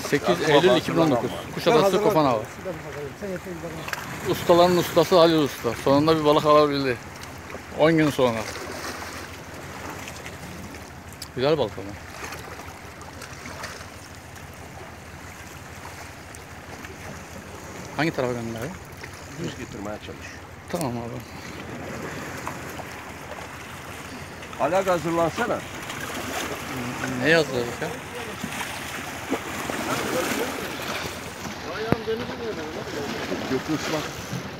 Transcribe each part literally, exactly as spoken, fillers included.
sekiz Eylül iki bin on dokuz. Kuşadası Kofan Avı. Ustaların ustası Halil Usta. Sonunda bir balık alabildi. on gün sonra. Güzel balık ama. Hangi tarafa gönderiyor? Düz getirmeye çalış. Tamam abi. Alag hazırlansana. Ne yazdık ya? Götürsün bak.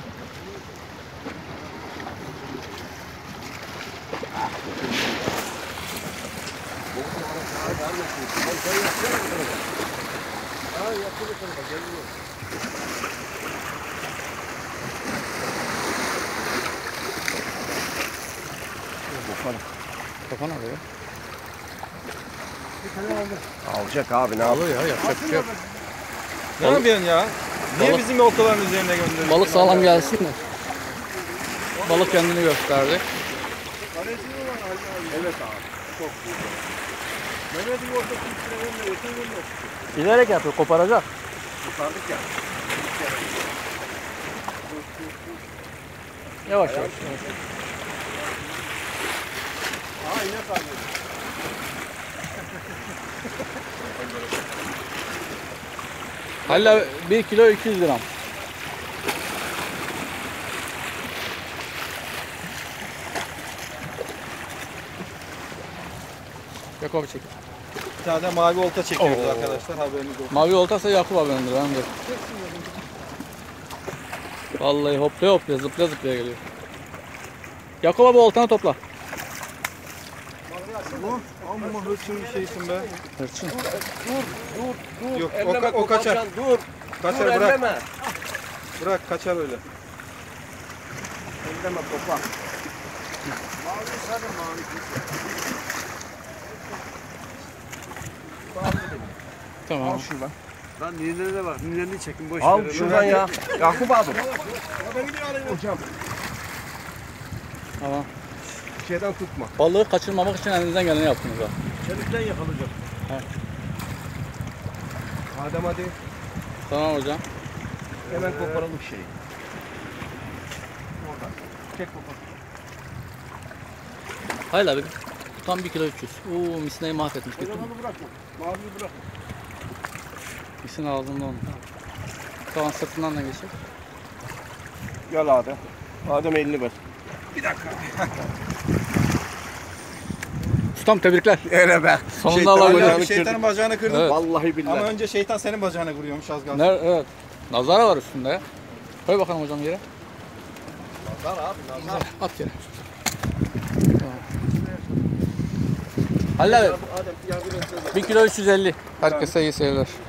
Kafan alıyor. Alacak abi ne Alıyor ya, yapacak bir şey yok. Ne yapıyorsun ya? Niye Balık- bizim oltaların üzerine gönderiyorsun? Balık sağlam gelsin de. Balık kendini gösterdi. Evet abi. Çok güzel. Mehmet'in orta kültürlerine yakın görüyor. Bilerek yapıyor, koparacak. Kurtardık ya. Yavaş yavaş. Aa yine kaldı. Hala bir kilo iki yüz gram. Yakup abi çek. Bir tane de mavi olta çekiyoruz Oo. arkadaşlar, haberiniz olsun. Mavi oltaysa Yakup abi önünde. Ben de. Vallahi hoplaya hoplaya zıplaya zıplaya geliyor. Yakup abi oltanı topla. Bu amma hırçın bir şeysin be. Hırçın. Dur dur dur. Yok, o Elleme ka- o kaçar. koparsan, Dur. Kaçar, dur bırak. elleme. Bırak, kaçar öyle. Elleme kopar. Mavi sarı mavi kuşu. Tamam. Al şuradan. Lan ninene de var. Nineni çekin boş Al verin. şuradan ya. Yakup abi. Hocam Tamam. bir şeyden tutma. Balığı kaçırmamak için elinizden geleni yaptınız ha. Çelikten yakalayacak. Adem hadi Tamam hocam. hemen koparalım şeyi. Oradan. Çek kopar. Hayır abi. Tam bir kilo üç yüz. Oo, misineyi mahvetmiş. Götür. Onu bırakma. Maviyi bırakma. Misin ağzında onu. Tamam, sırtından da geçir. Gel Adem. Adem elini ver. Bir dakika. Ustam tebrikler. Öyle be. Sonunda Şeytan alabildim. bacağını Şeytanın kırdık. bacağını kırdın. Evet. Vallahi billahi. Ama önce şeytan senin bacağına vuruyormuş az kalsın. Ne, evet. Nazara var üstünde ya. Koy bakalım hocam yere. Nazar abi nazar. At yere. Tamam. Halil abi. Adem yardım etsene. bir kilo üç yüz elli. Herkese iyi seyirler.